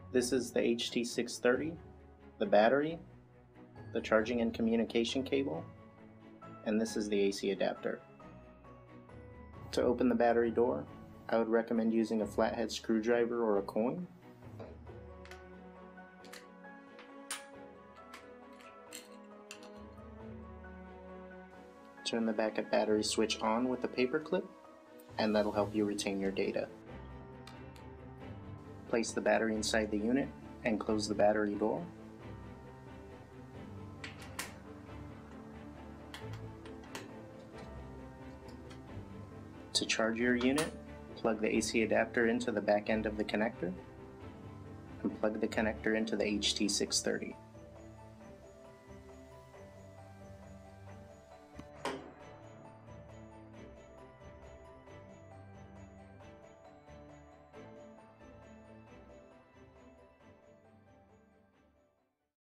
This is the HT630, the battery, the charging and communication cable, and this is the AC adapter. To open the battery door, I would recommend using a flathead screwdriver or a coin. Turn the backup battery switch on with a paper clip, and that'll help you retain your data. Place the battery inside the unit and close the battery door. To charge your unit, plug the AC adapter into the back end of the connector and plug the connector into the HT630.